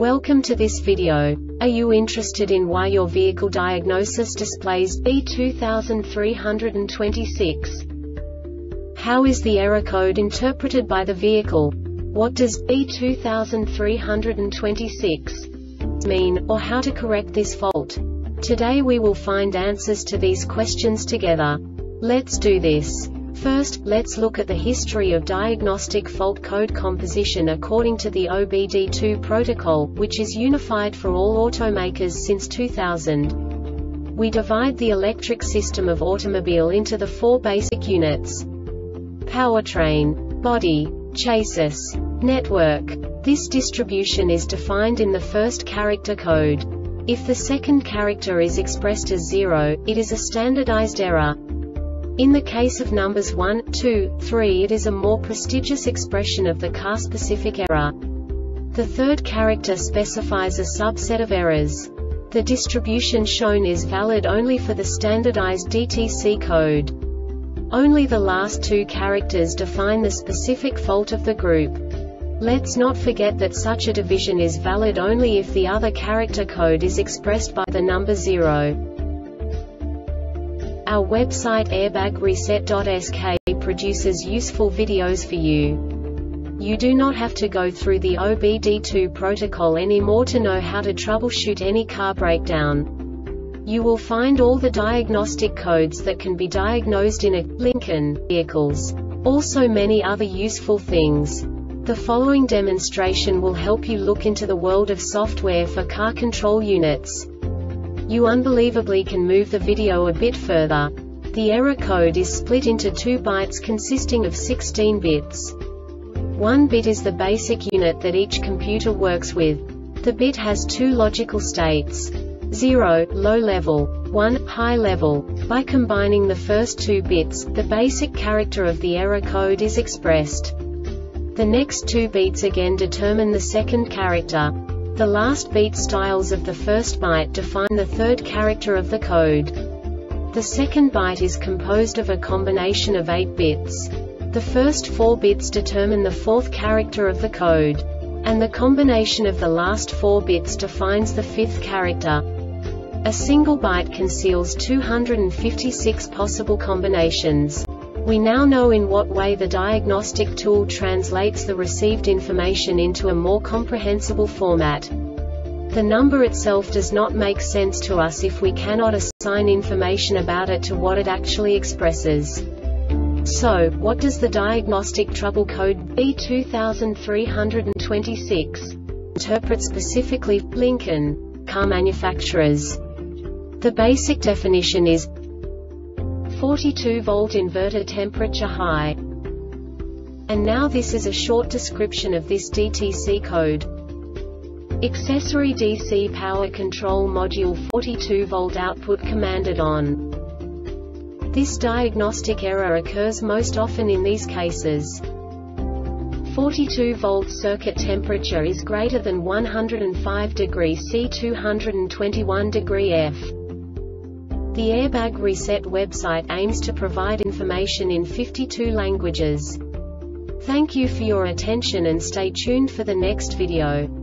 Welcome to this video. Are you interested in why your vehicle diagnosis displays B2326? How is the error code interpreted by the vehicle? What does B2326 mean, or how to correct this fault? Today we will find answers to these questions together. Let's do this. First, let's look at the history of diagnostic fault code composition according to the OBD2 protocol, which is unified for all automakers since 2000. We divide the electric system of automobile into the four basic units: powertrain, body, chassis, network. This distribution is defined in the first character code. If the second character is expressed as 0, it is a standardized error. In the case of numbers 1, 2, 3, it is a more prestigious expression of the car-specific error. The third character specifies a subset of errors. The distribution shown is valid only for the standardized DTC code. Only the last two characters define the specific fault of the group. Let's not forget that such a division is valid only if the other character code is expressed by the number 0. Our website airbagreset.sk produces useful videos for you. You do not have to go through the OBD2 protocol anymore to know how to troubleshoot any car breakdown. You will find all the diagnostic codes that can be diagnosed in a Lincoln vehicles. Also many other useful things. The following demonstration will help you look into the world of software for car control units. You unbelievably can move the video a bit further. The error code is split into 2 bytes consisting of 16 bits. 1 bit is the basic unit that each computer works with. The bit has 2 logical states: 0, low level, 1, high level. By combining the first 2 bits, the basic character of the error code is expressed. The next 2 beats again determine the second character. The last beat styles of the first byte define the third character of the code. The second byte is composed of a combination of 8 bits. The first 4 bits determine the fourth character of the code. And the combination of the last 4 bits defines the fifth character. A single byte conceals 256 possible combinations. We now know in what way the diagnostic tool translates the received information into a more comprehensible format. The number itself does not make sense to us if we cannot assign information about it to what it actually expresses. So, what does the diagnostic trouble code B2326 interpret specifically for Lincoln car manufacturers? The basic definition is 42-volt inverter temperature high. And now this is a short description of this DTC code. Accessory DC power control module 42-volt output commanded on. This diagnostic error occurs most often in these cases: 42-volt circuit temperature is greater than 105 degrees C 221 degree F. The Airbag Reset website aims to provide information in 52 languages. Thank you for your attention and stay tuned for the next video.